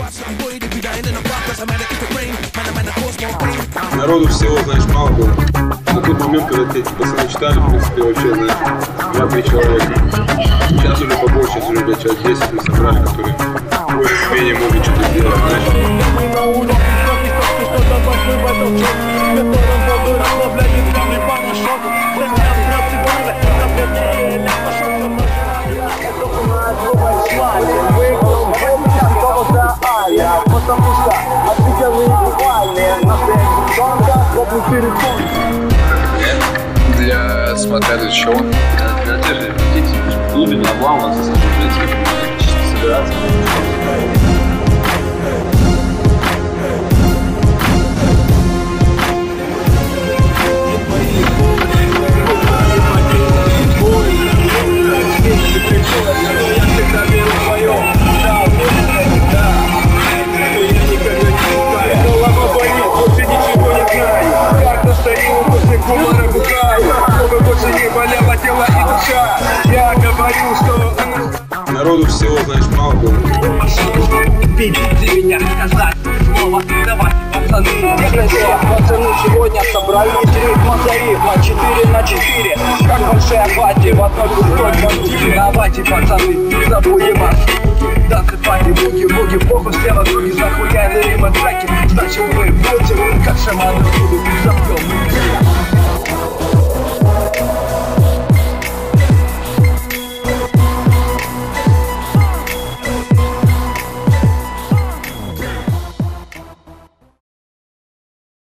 Народу всего, знаешь, мало было. На тот момент, когда эти пацаны читали, в принципе, вообще, знаешь, 2-3 человека. Сейчас уже побольше, сейчас уже человек 10 мы собрали, которые более-менее могут что-то сделать, знаешь. Потому что офигенные буквальные Для смотря для чего? Для тех же репетиций, в клубе не обламываться, чисто собираться. Народу всего, знаешь, мало было. Меня сказать слово, давайте, пацаны. Пацаны сегодня собрались ритм-зариф 4 на 4, как большая пати в одной пустой квартире. Давайте, пацаны, забудем о танцы, пати, буги-буги, похуй слева, други, захуяли рыба треки. Значит, мы будем, как шаманы, будут, запьем.